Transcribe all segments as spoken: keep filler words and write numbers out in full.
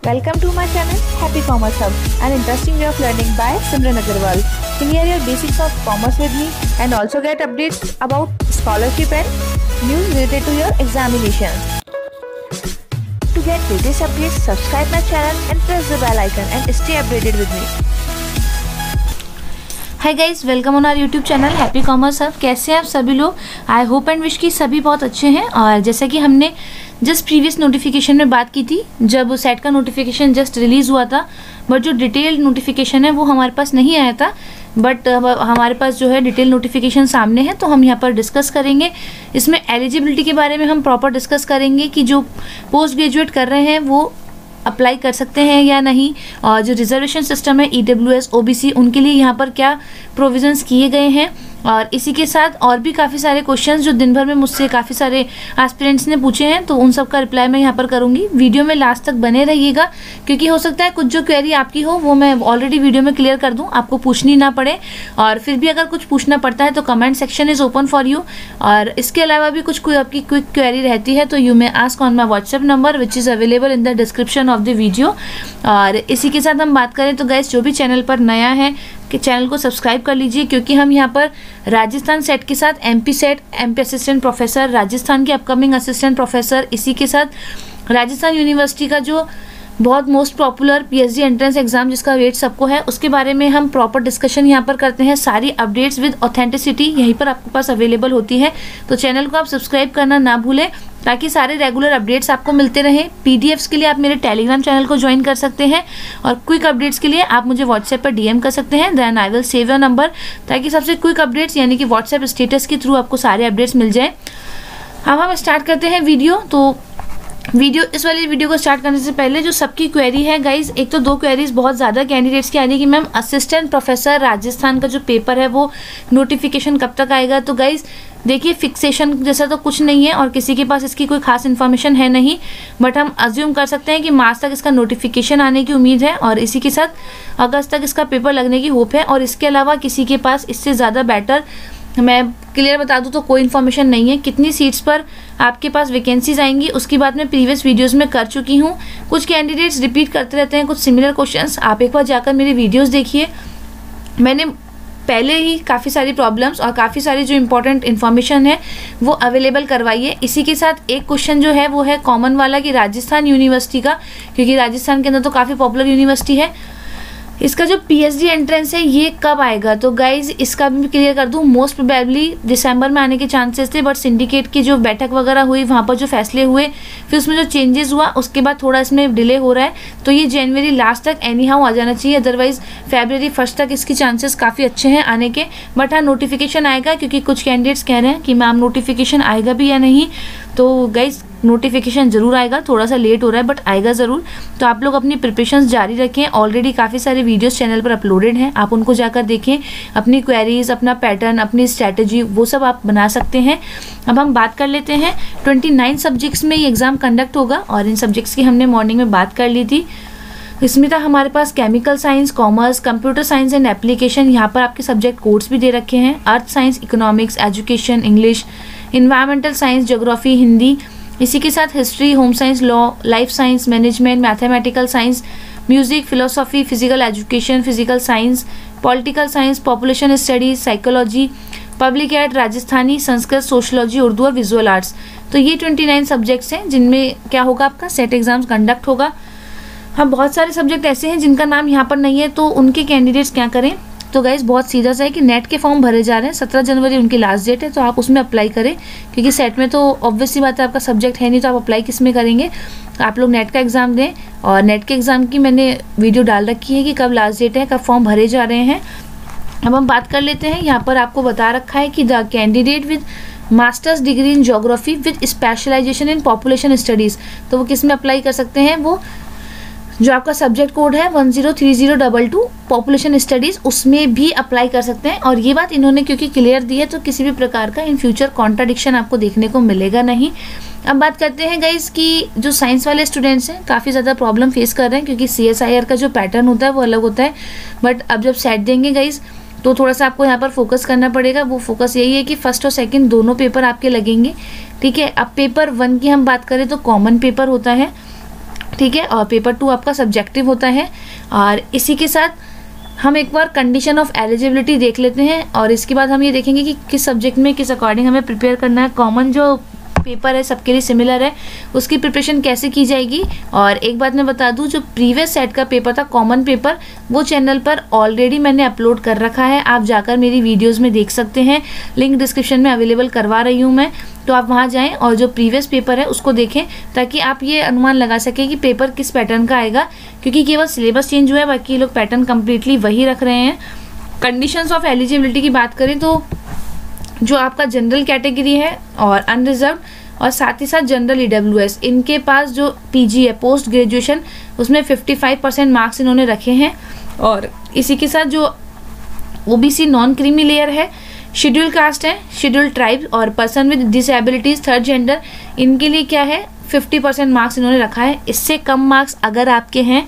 Welcome to my channel Happy Commerce Hub, an interesting way of learning by Simran Agarwal. Clear your basics of commerce with me and also get updates about scholarship and news related to your examinations. To get latest updates, subscribe my channel and press the bell icon and stay updated with me. Hi guys, welcome on our YouTube channel happy commerce hub. कैसे हैं आप सभी लोग? I hope and wish कि सभी बहुत अच्छे हैं। और जैसा कि हमने जस्ट प्रीवियस नोटिफिकेशन में बात की थी, जब सेट का नोटिफिकेशन जस्ट रिलीज़ हुआ था, बट जो डिटेल्ड नोटिफिकेशन है वो हमारे पास नहीं आया था, बट हमारे पास जो है डिटेल नोटिफिकेशन सामने है, तो हम यहाँ पर डिस्कस करेंगे। इसमें एलिजिबिलिटी के बारे में हम प्रॉपर डिस्कस करेंगे कि जो पोस्ट ग्रेजुएट कर रहे हैं वो अप्लाई कर सकते हैं या नहीं, और जो रिजर्वेशन सिस्टम है ईडब्ल्यूएस ओबीसी उनके लिए यहाँ पर क्या प्रोविजंस किए गए हैं। और इसी के साथ और भी काफ़ी सारे क्वेश्चंस जो दिन भर में मुझसे काफ़ी सारे एस्पिरेंट्स ने पूछे हैं, तो उन सब का रिप्लाई मैं यहाँ पर करूँगी। वीडियो में लास्ट तक बने रहिएगा, क्योंकि हो सकता है कुछ जो क्वेरी आपकी हो वो मैं ऑलरेडी वीडियो में क्लियर कर दूँ, आपको पूछनी ना पड़े। और फिर भी अगर कुछ पूछना पड़ता है तो comment section is open for you. और इसके अलावा भी कुछ कोई आपकी क्विक क्वेरी रहती है तो you may ask on my WhatsApp number which is available in the description of the video. और इसी के साथ हम बात करें तो गाइस, जो भी चैनल पर नया है कि चैनल को सब्सक्राइब कर लीजिए, क्योंकि हम यहाँ पर राजस्थान सेट के साथ MP SET, MP assistant professor, Rajasthan के अपकमिंग असिस्टेंट प्रोफेसर, इसी के साथ राजस्थान यूनिवर्सिटी का जो बहुत most popular PhD entrance exam जिसका वेट सबको है, उसके बारे में हम प्रॉपर डिस्कशन यहाँ पर करते हैं। सारी अपडेट्स विद ऑथेंटिसिटी यहीं पर आपके पास अवेलेबल होती है, तो चैनल को आप सब्सक्राइब करना ना भूलें, ताकि सारे रेगुलर अपडेट्स आपको मिलते रहें। पीडीएफ्स के लिए आप मेरे टेलीग्राम चैनल को ज्वाइन कर सकते हैं, और क्विक अपडेट्स के लिए आप मुझे व्हाट्सएप पर डीएम कर सकते हैं। Then I will save your number, ताकि सबसे क्विक अपडेट्स यानी कि व्हाट्सएप स्टेटस के थ्रू आपको सारे अपडेट्स मिल जाएँ। अब हम स्टार्ट करते हैं वीडियो। तो वीडियो इस वाली वीडियो को स्टार्ट करने से पहले जो सबकी क्वेरी है गाइज, एक तो दो क्वेरीज बहुत ज़्यादा कैंडिडेट्स की आ रही है कि मैम असिस्टेंट प्रोफेसर राजस्थान का जो पेपर है वो नोटिफिकेशन कब तक आएगा। तो गाइज देखिए, फिक्सेशन जैसा तो कुछ नहीं है और किसी के पास इसकी कोई खास इन्फॉर्मेशन है नहीं, बट हम अज्यूम कर सकते हैं कि मार्च तक इसका नोटिफिकेशन आने की उम्मीद है, और इसी के साथ अगस्त तक इसका पेपर लगने की होप है। और इसके अलावा किसी के पास इससे ज़्यादा बेटर मैं क्लियर बता दूं तो कोई इन्फॉर्मेशन नहीं है। कितनी सीट्स पर आपके पास वैकेंसीज आएंगी उसकी बात मैं प्रीवियस वीडियोस में कर चुकी हूं। कुछ कैंडिडेट्स रिपीट करते रहते हैं कुछ सिमिलर क्वेश्चंस, आप एक बार जाकर मेरी वीडियोस देखिए। मैंने पहले ही काफ़ी सारी प्रॉब्लम्स और काफ़ी सारी जो इंपॉर्टेंट इन्फॉर्मेशन है वो अवेलेबल करवाई है। इसी के साथ एक क्वेश्चन जो है वो है कॉमन वाला कि राजस्थान यूनिवर्सिटी का, क्योंकि राजस्थान के अंदर तो काफ़ी पॉपुलर यूनिवर्सिटी है, इसका जो पीएचडी एंट्रेंस है ये कब आएगा। तो गाइज इसका भी क्लियर कर दूं, मोस्ट प्रोबेबली दिसंबर में आने के चांसेस थे, बट सिंडिकेट की जो बैठक वगैरह हुई वहाँ पर जो फैसले हुए, फिर उसमें जो चेंजेस हुआ उसके बाद थोड़ा इसमें डिले हो रहा है। तो ये जनवरी लास्ट तक एनी हाउ आ जाना चाहिए, अदरवाइज फरवरी फर्स्ट तक इसकी चांसेस काफ़ी अच्छे हैं आने के। बट हाँ, नोटिफिकेशन आएगा, क्योंकि कुछ कैंडिडेट्स कह रहे हैं कि मैम नोटिफिकेशन आएगा भी या नहीं। तो गाइज नोटिफिकेशन ज़रूर आएगा, थोड़ा सा लेट हो रहा है बट आएगा ज़रूर। तो आप लोग अपनी प्रिपरेशंस जारी रखें। ऑलरेडी काफ़ी सारे वीडियोस चैनल पर अपलोडेड हैं, आप उनको जाकर देखें। अपनी क्वेरीज, अपना पैटर्न, अपनी स्ट्रैटेजी वो सब आप बना सकते हैं। अब हम बात कर लेते हैं, उनतीस सब्जेक्ट्स में ये एग्ज़ाम कंडक्ट होगा, और इन सब्जेक्ट्स की हमने मॉर्निंग में बात कर ली थी। इसमें था हमारे पास chemical science, commerce, computer science and application, यहाँ पर आपके सब्जेक्ट कोड्स भी दे रखे हैं। Earth science, economics, education, English, environmental science, geography, Hindi, इसी के साथ history, home science, law, life science, management, mathematical science, music, philosophy, physical education, physical science, political science, population studies, psychology, public ad, Rajasthani, Sanskrit, sociology, Urdu और visual arts. तो ये उनतीस subjects हैं जिनमें क्या होगा, आपका सेट एग्जाम्स कंडक्ट होगा। हाँ, बहुत सारे सब्जेक्ट ऐसे हैं जिनका नाम यहाँ पर नहीं है, तो उनके कैंडिडेट्स क्या करें। तो गाइज बहुत सीधा सा है कि नेट के फॉर्म भरे जा रहे हैं, सत्रह जनवरी उनकी लास्ट डेट है, तो आप उसमें अप्लाई करें, क्योंकि सेट में तो ऑब्वियसली बात है आपका सब्जेक्ट है नहीं, तो आप अप्लाई किस में करेंगे। तो आप लोग नेट का एग्ज़ाम दें, और नेट के एग्ज़ाम की मैंने वीडियो डाल रखी है कि कब लास्ट डेट है, कब फॉर्म भरे जा रहे हैं। अब हम बात कर लेते हैं, यहाँ पर आपको बता रखा है कि the candidate with master's degree in geography with specialisation in population studies, तो वो किस में अप्लाई कर सकते हैं, वो जो आपका सब्जेक्ट कोड है one zero three zero two two population studies, उसमें भी अप्लाई कर सकते हैं। और ये बात इन्होंने क्योंकि क्लियर दी है, तो किसी भी प्रकार का इन फ्यूचर कॉन्ट्राडिक्शन आपको देखने को मिलेगा नहीं। अब बात करते हैं गाइस कि जो साइंस वाले स्टूडेंट्स हैं काफ़ी ज़्यादा प्रॉब्लम फेस कर रहे हैं, क्योंकि सी एस आई आर का जो पैटर्न होता है वो अलग होता है। बट अब जब सेट देंगे गाइस तो थोड़ा सा आपको यहाँ पर फोकस करना पड़ेगा। वो फोकस यही है कि फर्स्ट और सेकंड दोनों पेपर आपके लगेंगे, ठीक है। अब पेपर वन की हम बात करें तो कॉमन पेपर होता है, ठीक है, और पेपर टू आपका सब्जेक्टिव होता है। और इसी के साथ हम एक बार कंडीशन ऑफ एलिजिबिलिटी देख लेते हैं और इसके बाद हम ये देखेंगे कि किस सब्जेक्ट में किस अकॉर्डिंग हमें प्रिपेयर करना है। कॉमन जो पेपर है सबके लिए सिमिलर है, उसकी प्रिपरेशन कैसे की जाएगी। और एक बात मैं बता दूं, जो प्रीवियस सेट का पेपर था कॉमन पेपर, वो चैनल पर ऑलरेडी मैंने अपलोड कर रखा है, आप जाकर मेरी वीडियोस में देख सकते हैं। लिंक डिस्क्रिप्शन में अवेलेबल करवा रही हूँ मैं, तो आप वहाँ जाएं और जो प्रीवियस पेपर है उसको देखें, ताकि आप ये अनुमान लगा सकें कि पेपर किस पैटर्न का आएगा, क्योंकि केवल सिलेबस चेंज हुआ है, बाकी ये लोग पैटर्न कम्प्लीटली वही रख रहे हैं। कंडीशंस ऑफ एलिजिबिलिटी की बात करें तो जो आपका जनरल कैटेगरी है और अनरिजर्व और साथ ही साथ जनरल ईडब्ल्यूएस, इनके पास जो पीजी है पोस्ट ग्रेजुएशन, उसमें पचपन परसेंट मार्क्स इन्होंने रखे हैं। और इसी के साथ जो ओबीसी नॉन क्रीमी लेयर है, शेड्यूल कास्ट है, शेड्यूल ट्राइब और person with disabilities third gender, इनके लिए क्या है पचास परसेंट मार्क्स इन्होंने रखा है। इससे कम मार्क्स अगर आपके हैं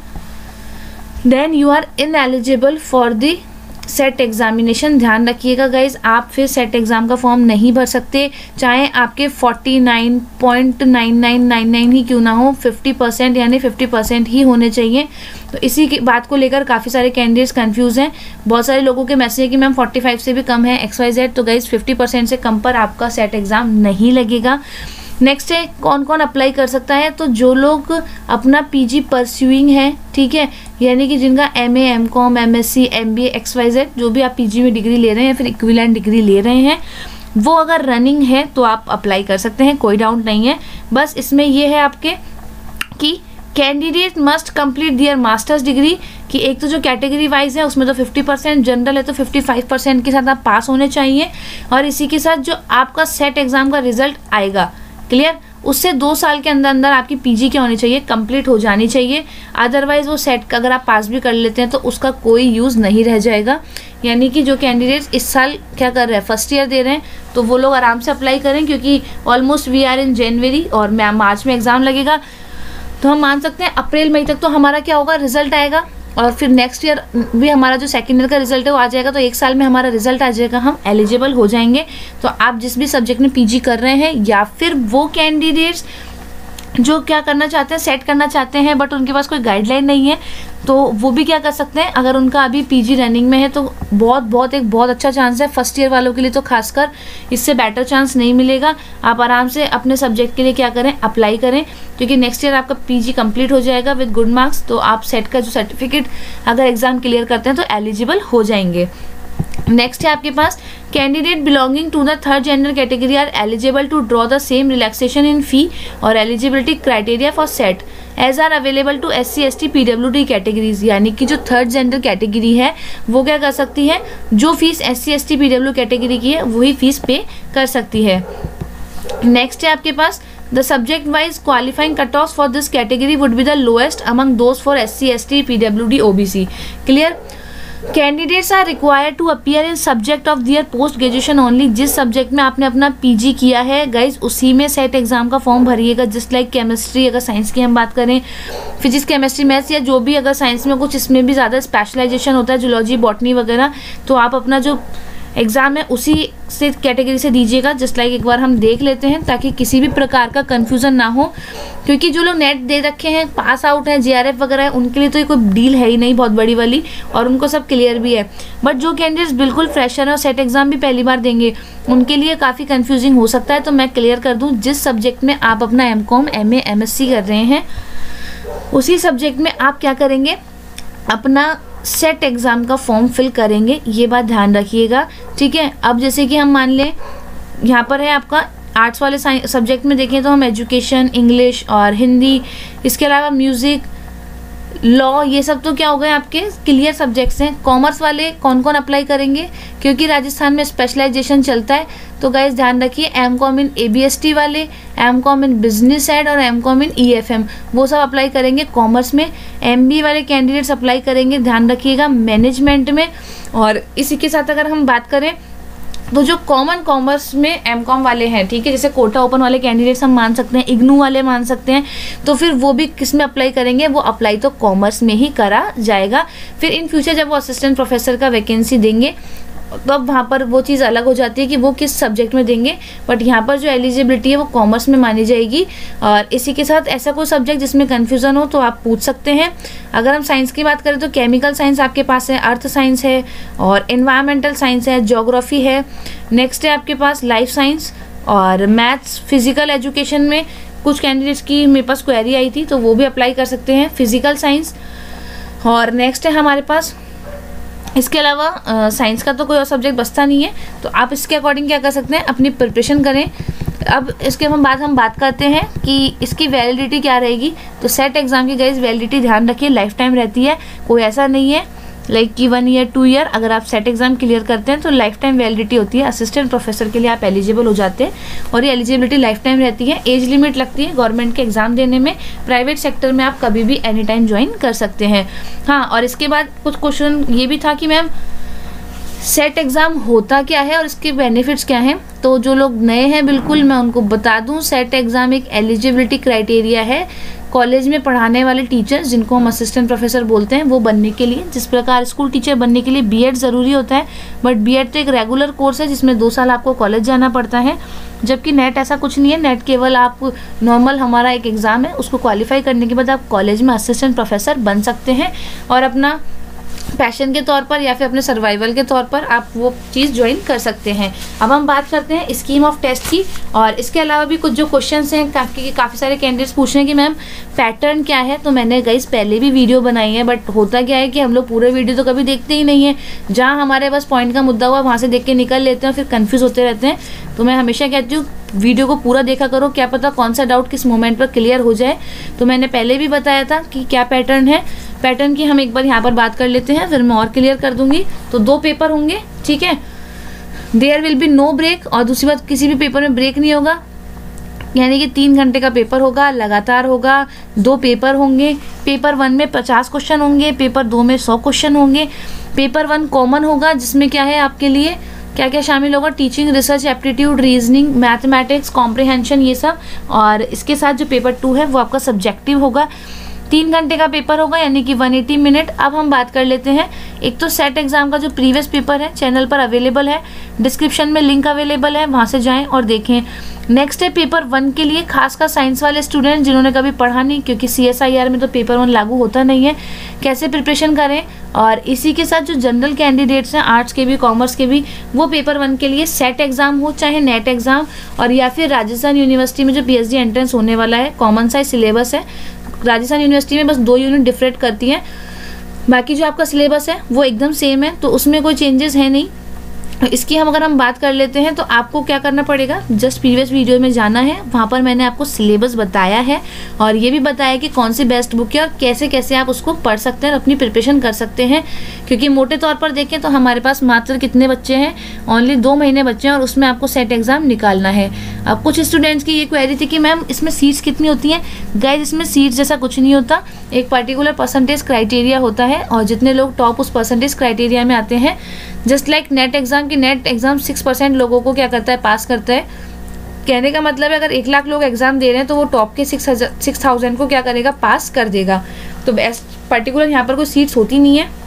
then you are ineligible for the set examination. ध्यान रखिएगा गाइज, आप फिर सेट एग्जाम का फॉर्म नहीं भर सकते, चाहे आपके उनचास point nine nine nine nine ही क्यों ना हो, पचास परसेंट यानी पचास परसेंट ही होने चाहिए। तो इसी की बात को लेकर काफ़ी सारे कैंडिडेट्स कंफ्यूज हैं। बहुत सारे लोगों के मैसेज है कि मैम पैंतालीस से भी कम है एक्स वाई जेड, तो गाइज पचास परसेंट से कम पर आपका सेट एग्ज़ाम नहीं लगेगा। नेक्स्ट है कौन कौन अप्लाई कर सकता है, तो जो लोग अपना पीजी परस्यूइंग है, ठीक है, यानी कि जिनका MA, MCom, MSc, MBA, X Y Z, जो भी आप पीजी में डिग्री ले रहे हैं या फिर इक्विवेलेंट डिग्री ले रहे हैं, वो अगर रनिंग है तो आप अप्लाई कर सकते हैं, कोई डाउट नहीं है। बस इसमें ये है आपके कि candidate must complete their masters degree, कि एक तो जो कैटेगरी वाइज है उसमें तो पचास परसेंट, जनरल है तो पचपन परसेंट के साथ आप पास होने चाहिए। और इसी के साथ जो आपका सेट एग्ज़ाम का रिजल्ट आएगा, क्लियर, उससे दो साल के अंदर अंदर आपकी पीजी क्या होनी चाहिए, कंप्लीट हो जानी चाहिए। अदरवाइज वो सेट का अगर आप पास भी कर लेते हैं तो उसका कोई यूज़ नहीं रह जाएगा। यानी कि जो कैंडिडेट्स इस साल क्या कर रहे हैं, फर्स्ट ईयर दे रहे हैं, तो वो लोग आराम से अप्लाई करें, क्योंकि ऑलमोस्ट वी आर इन जनवरी और मार्च में एग्ज़ाम लगेगा, तो हम मान सकते हैं अप्रैल मई तक तो हमारा क्या होगा, रिजल्ट आएगा। और फिर नेक्स्ट ईयर भी हमारा जो सेकेंड ईयर का रिजल्ट है वो आ जाएगा, तो एक साल में हमारा रिजल्ट आ जाएगा, हम एलिजिबल हो जाएंगे। तो आप जिस भी सब्जेक्ट में पीजी कर रहे हैं या फिर वो कैंडिडेट्स जो क्या करना चाहते हैं, सेट करना चाहते हैं, बट उनके पास कोई गाइडलाइन नहीं है, तो वो भी क्या कर सकते हैं, अगर उनका अभी पीजी रनिंग में है तो बहुत बहुत एक बहुत अच्छा चांस है। फर्स्ट ईयर वालों के लिए तो खासकर इससे बेटर चांस नहीं मिलेगा। आप आराम से अपने सब्जेक्ट के लिए क्या करें, अप्लाई करें, क्योंकि नेक्स्ट ईयर आपका पीजी कंप्लीट हो जाएगा विद गुड मार्क्स, तो आप सेट का जो सर्टिफिकेट अगर एग्ज़ाम क्लियर करते हैं तो एलिजिबल हो जाएंगे। नेक्स्ट है आपके पास candidate belonging to the third gender category are eligible to draw the same relaxation in fee और eligibility criteria for set age are available to S C S T P W D categories. यानी कि जो third gender category है वो क्या कर सकती है, जो fees S C S T P W category की है वही फीस पे कर सकती है। नेक्स्ट है आपके पास the subject wise qualifying cut off for this category would be the lowest among those for S C S T P W D O B C. Clear, candidates are required to appear in subject of their post graduation only. जिस subject में आपने अपना PG किया है guys, उसी में set exam का form भरिएगा। जस्ट लाइक केमिस्ट्री, अगर साइंस की हम बात करें, फिजिक्स, केमिस्ट्री, मैथ्स या जो भी अगर साइंस में कुछ इसमें भी ज़्यादा स्पेशलाइजेशन होता है, जूलॉजी, बॉटनी वगैरह, तो आप अपना जो एग्ज़ाम है उसी से कैटेगरी से दीजिएगा। जस्ट लाइक एक बार हम देख लेते हैं ताकि किसी भी प्रकार का कन्फ्यूज़न ना हो, क्योंकि जो लोग नेट दे रखे हैं, पास आउट हैं, जे आर एफ वगैरह है, उनके लिए तो ये कोई डील है ही नहीं बहुत बड़ी वाली, और उनको सब क्लियर भी है। बट जो कैंडिडेट्स बिल्कुल फ्रेशर हैं और सेट एग्ज़ाम भी पहली बार देंगे, उनके लिए काफ़ी कन्फ्यूजिंग हो सकता है। तो मैं क्लियर कर दूँ, जिस सब्जेक्ट में आप अपना M Com, M A, M S C कर रहे हैं, उसी सब्जेक्ट में आप क्या करेंगे, अपना सेट एग्ज़ाम का फॉर्म फिल करेंगे। ये बात ध्यान रखिएगा, ठीक है। अब जैसे कि हम मान लें यहाँ पर है आपका आर्ट्स वाले सब्जेक्ट में देखें तो हम एजुकेशन, इंग्लिश और हिंदी, इसके अलावा म्यूज़िक, लॉ, ये सब तो क्या हो गए आपके क्लियर सब्जेक्ट्स हैं। कॉमर्स वाले कौन कौन अप्लाई करेंगे, क्योंकि राजस्थान में स्पेशलाइजेशन चलता है, तो गाइस ध्यान रखिए, M Com in A B S T वाले, M Com in business ad और M Com in E F M, वो सब अप्लाई करेंगे कॉमर्स में। एम बी ए वाले कैंडिडेट्स अप्लाई करेंगे, ध्यान रखिएगा, मैनेजमेंट में। और इसी के साथ अगर हम बात करें तो जो कॉमन कॉमर्स में एम कॉम वाले हैं, ठीक है, जैसे कोटा ओपन वाले कैंडिडेट्स हम मान सकते हैं, इग्नू वाले मान सकते हैं, तो फिर वो भी किस में अप्लाई करेंगे, वो अप्लाई तो कॉमर्स में ही करा जाएगा। फिर इन फ्यूचर जब वो असिस्टेंट प्रोफेसर का वैकेंसी देंगे तो अब वहाँ पर वो चीज़ अलग हो जाती है कि वो किस सब्जेक्ट में देंगे, बट यहाँ पर जो एलिजिबिलिटी है वो कॉमर्स में मानी जाएगी। और इसी के साथ ऐसा कोई सब्जेक्ट जिसमें कन्फ्यूज़न हो तो आप पूछ सकते हैं। अगर हम साइंस की बात करें तो केमिकल साइंस आपके पास है, अर्थ साइंस है और एनवायरमेंटल साइंस है, ज्योग्राफी है। नेक्स्ट है आपके पास लाइफ साइंस और मैथ्स। फिजिकल एजुकेशन में कुछ कैंडिडेट्स की मेरे पास क्वेरी आई थी तो वो भी अप्लाई कर सकते हैं, फिजिकल साइंस। और नेक्स्ट है हमारे पास, इसके अलावा साइंस का तो कोई और सब्जेक्ट बचता नहीं है, तो आप इसके अकॉर्डिंग क्या कर सकते हैं, अपनी प्रिपरेशन करें। अब इसके हम बाद हम बात करते हैं कि इसकी वैलिडिटी क्या रहेगी। तो सेट एग्ज़ाम की गाइस वैलिडिटी ध्यान रखिए लाइफ टाइम रहती है, कोई ऐसा नहीं है लाइक कि वन ईयर टू ईयर। अगर आप सेट एग्ज़ाम क्लियर करते हैं तो लाइफ टाइम वैलिडिटी होती है। असिस्टेंट प्रोफेसर के लिए आप एलिजिबल हो जाते हैं और ये एलिजिबिलिटी लाइफ टाइम रहती है। एज लिमिट लगती है गवर्नमेंट के एग्ज़ाम देने में। प्राइवेट सेक्टर में आप कभी भी एनी टाइम ज्वाइन कर सकते हैं। हाँ, और इसके बाद कुछ क्वेश्चन ये भी था कि मैम सेट एग्ज़ाम होता क्या है और इसके बेनिफिट्स क्या हैं। तो जो लोग नए हैं बिल्कुल मैं उनको बता दूं, सेट एग्ज़ाम एक एलिजिबिलिटी क्राइटेरिया है कॉलेज में पढ़ाने वाले टीचर्स जिनको हम असिस्टेंट प्रोफेसर बोलते हैं वो बनने के लिए। जिस प्रकार स्कूल टीचर बनने के लिए बीएड ज़रूरी होता है, बट बीएड तो एक रेगुलर कोर्स है जिसमें दो साल आपको कॉलेज जाना पड़ता है, जबकि नेट ऐसा कुछ नहीं है। नेट केवल आप नॉर्मल हमारा एक एग्ज़ाम है, उसको क्वालिफाई करने के बाद आप कॉलेज में असिस्टेंट प्रोफेसर बन सकते हैं और अपना पैशन के तौर पर या फिर अपने सर्वाइवल के तौर पर आप वो चीज़ ज्वाइन कर सकते हैं। अब हम बात करते हैं स्कीम ऑफ टेस्ट की। और इसके अलावा भी कुछ जो क्वेश्चंस हैं काफ़ी काफ़ी सारे कैंडिडेट्स पूछ रहे हैं कि मैम पैटर्न क्या है। तो मैंने गाइस पहले भी वीडियो बनाई है, बट होता क्या है कि हम लोग पूरे वीडियो तो कभी देखते ही नहीं है। जहाँ हमारे बस पॉइंट का मुद्दा हुआ वहाँ से देख के निकल लेते हैं, फिर कन्फ्यूज़ होते रहते हैं। तो मैं हमेशा कहती हूँ वीडियो को पूरा देखा करो, क्या पता कौन सा डाउट किस मोमेंट पर क्लियर हो जाए। तो मैंने पहले भी बताया था कि क्या पैटर्न है। पैटर्न की हम एक बार यहाँ पर बात कर लेते हैं, फिर मैं और क्लियर कर दूंगी। तो दो पेपर होंगे, ठीक है। There will be no break, और दूसरी बात किसी भी पेपर में ब्रेक नहीं होगा, यानी कि तीन घंटे का पेपर होगा, लगातार होगा। दो पेपर होंगे, पेपर वन में पचास क्वेश्चन होंगे, पेपर दो में सौ क्वेश्चन होंगे। पेपर वन कॉमन होगा जिसमें क्या है आपके लिए क्या क्या शामिल होगा, teaching, research, aptitude, reasoning, mathematics, comprehension, ये सब। और इसके साथ जो पेपर टू है वो आपका सब्जेक्टिव होगा। तीन घंटे का पेपर होगा यानी कि एक सौ अस्सी मिनट। अब हम बात कर लेते हैं, एक तो सेट एग्ज़ाम का जो प्रीवियस पेपर है चैनल पर अवेलेबल है, डिस्क्रिप्शन में लिंक अवेलेबल है, वहाँ से जाएं और देखें। नेक्स्ट है पेपर वन के लिए, खासकर साइंस वाले स्टूडेंट जिन्होंने कभी पढ़ा नहीं, क्योंकि सी एस आई आर में तो पेपर वन लागू होता नहीं है, कैसे प्रिपरेशन करें। और इसी के साथ जो जनरल कैंडिडेट्स हैं आर्ट्स के भी कॉमर्स के भी, वो पेपर वन के लिए सेट एग्ज़ाम हो चाहे नेट एग्ज़ाम, और या फिर राजस्थान यूनिवर्सिटी में जो पी एच डी एंट्रेंस होने वाला है, कॉमन साइज सिलेबस है। राजस्थान यूनिवर्सिटी में बस दो यूनिट डिफरेंट करती हैं, बाकी जो आपका सिलेबस है वो एकदम सेम है, तो उसमें कोई चेंजेस है नहीं। इसकी हम अगर हम बात कर लेते हैं तो आपको क्या करना पड़ेगा, जस्ट प्रीवियस वीडियो में जाना है, वहाँ पर मैंने आपको सिलेबस बताया है और ये भी बताया कि कौन सी बेस्ट बुक है और कैसे कैसे आप उसको पढ़ सकते हैं और अपनी प्रिपरेशन कर सकते हैं। क्योंकि मोटे तौर पर देखें तो हमारे पास मात्र कितने बच्चे हैं, ओनली दो महीने बच्चे हैं और उसमें आपको सेट एग्ज़ाम निकालना है। अब कुछ स्टूडेंट्स की ये क्वेरी थी कि मैम इसमें सीट्स कितनी होती हैं। गाइस इसमें सीट्स जैसा कुछ नहीं होता, एक पर्टिकुलर परसेंटेज क्राइटेरिया होता है और जितने लोग टॉप उस परसेंटेज क्राइटेरिया में आते हैं, जस्ट लाइक नेट एग्ज़ाम की नेट एग्ज़ाम सिक्स परसेंट लोगों को क्या करता है, पास करता है। कहने का मतलब है अगर एक लाख लोग एग्ज़ाम दे रहे हैं तो वो टॉप के सिक्स हजार सिक्स थाउजेंड को क्या करेगा, पास कर देगा। तो बेस्ट पर्टिकुलर यहाँ पर कोई सीट्स होती नहीं है।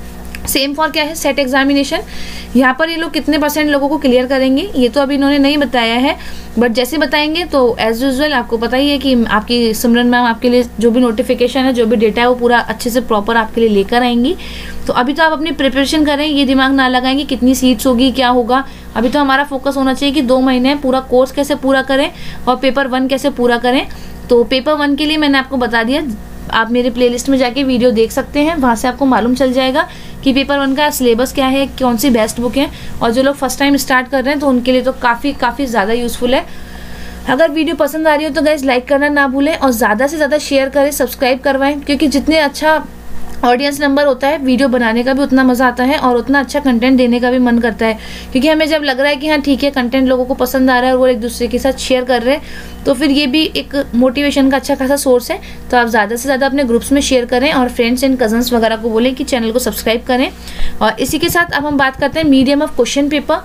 सेम फॉर क्या है, सेट एग्जामिनेशन, यहाँ पर ये लोग कितने परसेंट लोगों को क्लियर करेंगे ये तो अभी इन्होंने नहीं बताया है, बट जैसे बताएंगे तो एज यूजुअल आपको पता ही है कि आपकी सिमरन मैम आपके लिए जो भी नोटिफिकेशन है, जो भी डेटा है वो पूरा अच्छे से प्रॉपर आपके लिए लेकर आएंगी। तो अभी तो आप अपनी प्रिपरेशन करें, ये दिमाग ना लगाएं कि कितनी सीट्स होगी क्या होगा। अभी तो हमारा फोकस होना चाहिए कि दो महीने पूरा कोर्स कैसे पूरा करें और पेपर वन कैसे पूरा करें। तो पेपर वन के लिए मैंने आपको बता दिया, आप मेरे प्लेलिस्ट में जाके वीडियो देख सकते हैं, वहाँ से आपको मालूम चल जाएगा कि पेपर वन का सिलेबस क्या है, कौन सी बेस्ट बुक है। और जो लोग फर्स्ट टाइम स्टार्ट कर रहे हैं तो उनके लिए तो काफ़ी काफ़ी ज़्यादा यूज़फुल है। अगर वीडियो पसंद आ रही हो तो गाइस लाइक करना ना भूलें और ज़्यादा से ज़्यादा शेयर करें, सब्सक्राइब करवाएं, क्योंकि जितने अच्छा ऑडियंस नंबर होता है वीडियो बनाने का भी उतना मज़ा आता है और उतना अच्छा कंटेंट देने का भी मन करता है। क्योंकि हमें जब लग रहा है कि हाँ ठीक है कंटेंट लोगों को पसंद आ रहा है और वो एक दूसरे के साथ शेयर कर रहे हैं, तो फिर ये भी एक मोटिवेशन का अच्छा खासा सोर्स है। तो आप ज़्यादा से ज़्यादा अपने ग्रुप्स में शेयर करें और फ्रेंड्स एंड कजन्स वगैरह को बोलें कि चैनल को सब्सक्राइब करें। और इसी के साथ अब हम बात करते हैं मीडियम ऑफ क्वेश्चन पेपर।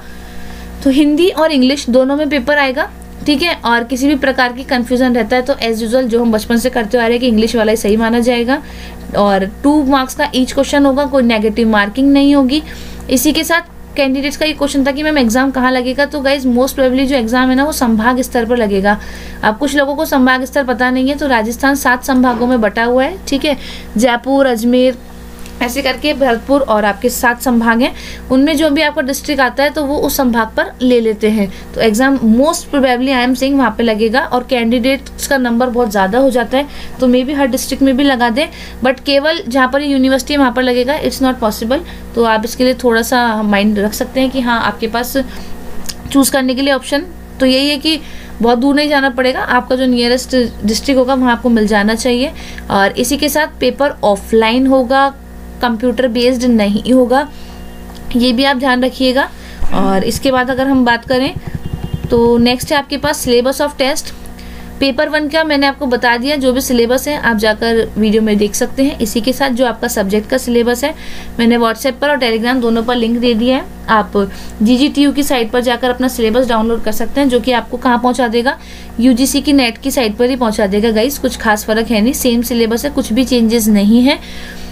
तो हिंदी और इंग्लिश दोनों में पेपर आएगा, ठीक है। और किसी भी प्रकार की कन्फ्यूज़न रहता है तो एज यूजुअल जो हम बचपन से करते आ रहे हैं कि इंग्लिश वाला ही सही माना जाएगा। और टू मार्क्स का ईच क्वेश्चन होगा, कोई नेगेटिव मार्किंग नहीं होगी। इसी के साथ कैंडिडेट्स का ये क्वेश्चन था कि मैम एग्जाम कहाँ लगेगा, तो गाइज मोस्ट प्रोबेबली जो एग्जाम है ना वो संभाग स्तर पर लगेगा। अब कुछ लोगों को संभाग स्तर पता नहीं है, तो राजस्थान सात संभागों में बटा हुआ है, ठीक है, जयपुर, अजमेर, ऐसे करके भरतपुर और आपके सात संभाग हैं, उनमें जो भी आपका डिस्ट्रिक्ट आता है तो वो उस संभाग पर ले लेते हैं। तो exam most probably I am saying वहाँ पे लगेगा, और कैंडिडेट्स का नंबर बहुत ज़्यादा हो जाता है तो मे बी हर डिस्ट्रिक्ट में भी लगा दें, बट केवल जहाँ पर यूनिवर्सिटी है वहाँ पर लगेगा, इट्स नॉट पॉसिबल। तो आप इसके लिए थोड़ा सा माइंड रख सकते हैं कि हाँ आपके पास चूज़ करने के लिए ऑप्शन तो यही है कि बहुत दूर नहीं जाना पड़ेगा, आपका जो नियरेस्ट डिस्ट्रिक्ट होगा वहाँ आपको मिल जाना चाहिए। और इसी के साथ पेपर ऑफलाइन होगा, कंप्यूटर बेस्ड नहीं होगा, ये भी आप ध्यान रखिएगा। और इसके बाद अगर हम बात करें तो नेक्स्ट है आपके पास syllabus of test. Paper one का मैंने आपको बता दिया, जो भी सिलेबस है आप जाकर वीडियो में देख सकते हैं। इसी के साथ जो आपका सब्जेक्ट का सिलेबस है मैंने व्हाट्सएप पर और टेलीग्राम दोनों पर लिंक दे दिया है, आप जी जी टी यू की साइट पर जाकर अपना सिलेबस डाउनलोड कर सकते हैं, जो कि आपको कहाँ पहुँचा देगा, यू जी सी की नेट की साइट पर ही पहुँचा देगा। गाइस कुछ खास फर्क है नहीं, सेम सिलेबस है, कुछ भी चेंजेस नहीं है।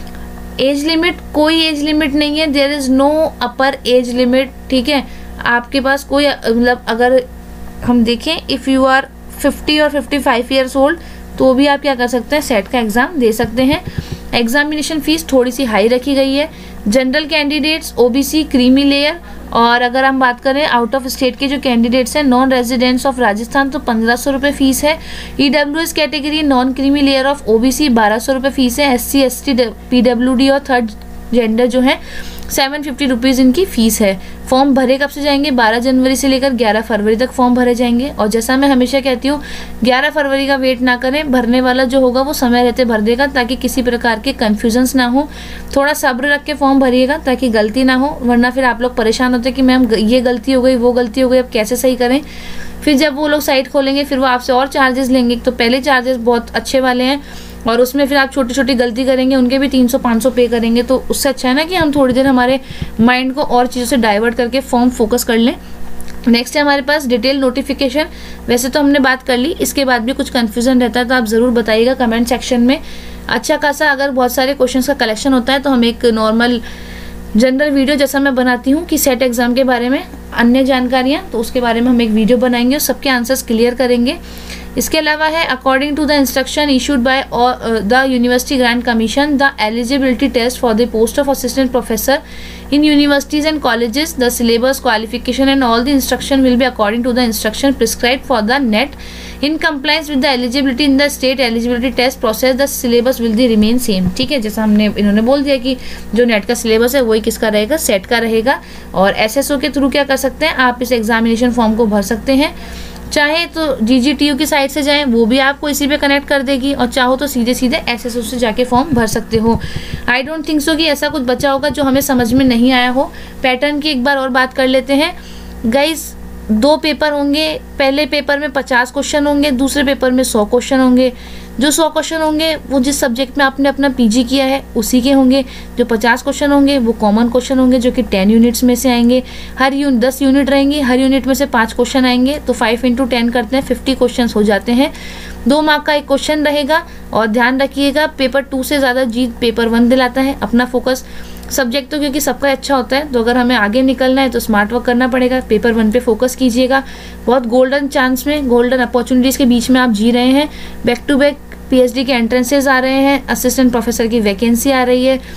एज लिमिट, कोई एज लिमिट नहीं है, there is no upper age limit, ठीक है। आपके पास कोई मतलब अगर हम देखें इफ़ यू आर फिफ्टी और फिफ्टी फाइव ईयर्स ओल्ड तो भी आप क्या कर सकते हैं, सेट का एग्ज़ाम दे सकते हैं। एग्जामिनेशन फ़ीस थोड़ी सी हाई रखी गई है। General candidates, OBC, creamy layer, और अगर हम बात करें आउट ऑफ स्टेट के जो कैंडिडेट्स हैं, नॉन रेजिडेंट्स ऑफ राजस्थान, तो पंद्रह सौ रुपये फीस है। EWS category, non creamy layer of OBC, बारह सौ रुपये फीस है। एससी, एसटी, पीडब्ल्यूडी और थर्ड जेंडर जो है सेवन फिफ्टी रुपीज़ इनकी फ़ीस है। फॉर्म भरे कब से जाएंगे, बारह जनवरी से लेकर ग्यारह फरवरी तक फॉर्म भरे जाएंगे। और जैसा मैं हमेशा कहती हूँ, ग्यारह फरवरी का वेट ना करें, भरने वाला जो होगा वो समय रहते भर देगा, ताकि किसी प्रकार के कन्फ्यूजन्स ना हो। थोड़ा सब्र रख के फॉर्म भरिएगा ताकि गलती ना हो, वरना फिर आप लोग परेशान होते कि मैम ये गलती हो गई, वो गलती हो गई, अब कैसे सही करें। फिर जब वो लोग साइट खोलेंगे फिर वो आपसे और चार्जेस लेंगे। तो पहले चार्जेस बहुत अच्छे वाले हैं और उसमें फिर आप छोटी छोटी गलती करेंगे, उनके भी तीन सौ पाँच सौ पे करेंगे। तो उससे अच्छा है ना कि हम थोड़ी देर हमारे माइंड को और चीज़ों से डाइवर्ट करके फॉर्म फोकस कर लें। नेक्स्ट है हमारे पास डिटेल नोटिफिकेशन। वैसे तो हमने बात कर ली, इसके बाद भी कुछ कन्फ्यूजन रहता है तो आप ज़रूर बताइएगा कमेंट सेक्शन में। अच्छा खासा अगर बहुत सारे क्वेश्चंस का कलेक्शन होता है तो हम एक नॉर्मल जनरल वीडियो जैसा मैं बनाती हूँ कि सेट एग्जाम के बारे में अन्य जानकारियाँ, तो उसके बारे में हम एक वीडियो बनाएंगे और सबके आंसर्स क्लियर करेंगे। इसके अलावा है according to the instruction issued by the university grant commission, the eligibility test for the post of assistant professor in universities and colleges, the syllabus, qualification and all the instruction will be according to the instruction prescribed for the net. In compliance with the eligibility in the state eligibility test process, the syllabus will be remain same. ठीक है, जैसा हमने इन्होंने बोल दिया कि जो net का सिलेबस है वही किसका रहेगा, सेट का रहेगा। और एसएसओ के थ्रू क्या कर सकते हैं, आप इस एग्जामिनेशन फॉर्म को भर सकते हैं। चाहे तो जी जी टी यू की साइट से जाएं, वो भी आपको इसी पे कनेक्ट कर देगी, और चाहो तो सीधे सीधे एसएसओ से जाके फॉर्म भर सकते हो। आई डोंट थिंक सो कि ऐसा कुछ बचा होगा जो हमें समझ में नहीं आया हो। पैटर्न की एक बार और बात कर लेते हैं गाइस। दो पेपर होंगे, पहले पेपर में पचास क्वेश्चन होंगे, दूसरे पेपर में सौ क्वेश्चन होंगे। जो सौ क्वेश्चन होंगे वो जिस सब्जेक्ट में आपने अपना पीजी किया है उसी के होंगे। जो पचास क्वेश्चन होंगे वो कॉमन क्वेश्चन होंगे जो कि टेन यूनिट्स में से आएंगे। हर यूनिट दस यूनिट रहेंगी, हर यूनिट में से पाँच क्वेश्चन आएंगे, तो फाइव इंटू टेन करते हैं, फिफ्टी क्वेश्चन हो जाते हैं। दो मार्क का एक क्वेश्चन रहेगा। और ध्यान रखिएगा पेपर टू से ज़्यादा जीत पेपर वन दिलाता है। अपना फोकस सब्जेक्ट तो क्योंकि सबका अच्छा होता है, तो अगर हमें आगे निकलना है तो स्मार्ट वर्क करना पड़ेगा। पेपर वन पे फोकस कीजिएगा। बहुत गोल्डन चांस में, गोल्डन अपॉर्चुनिटीज़ के बीच में आप जी रहे हैं। बैक टू बैक पीएचडी के एंट्रेंसेस आ रहे हैं, असिस्टेंट प्रोफेसर की वैकेंसी आ रही है,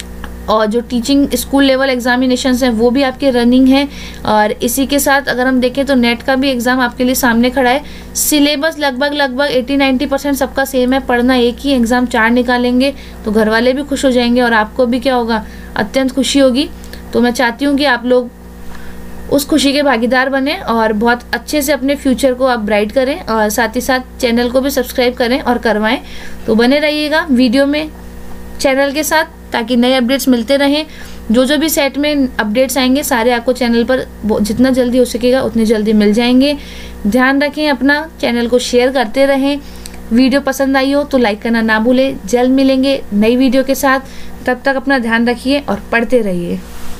और जो टीचिंग स्कूल लेवल एग्जामिनेशंस हैं वो भी आपके रनिंग हैं। और इसी के साथ अगर हम देखें तो नेट का भी एग्ज़ाम आपके लिए सामने खड़ा है। सिलेबस लगभग लगभग अस्सी नब्बे परसेंट सबका सेम है, पढ़ना एक ही, एग्ज़ाम चार निकालेंगे तो घर वाले भी खुश हो जाएंगे और आपको भी क्या होगा, अत्यंत खुशी होगी। तो मैं चाहती हूँ कि आप लोग उस खुशी के भागीदार बने और बहुत अच्छे से अपने फ्यूचर को आप ब्राइट करें, और साथ ही साथ चैनल को भी सब्सक्राइब करें और करवाएं। तो बने रहिएगा वीडियो में चैनल के साथ ताकि नए अपडेट्स मिलते रहें। जो जो भी सेट में अपडेट्स आएंगे सारे आपको चैनल पर जितना जल्दी हो सकेगा उतनी जल्दी मिल जाएंगे। ध्यान रखें अपना, चैनल को शेयर करते रहें। वीडियो पसंद आई हो तो लाइक करना ना भूलें। जल्द मिलेंगे नई वीडियो के साथ, तब तक अपना ध्यान रखिए और पढ़ते रहिए।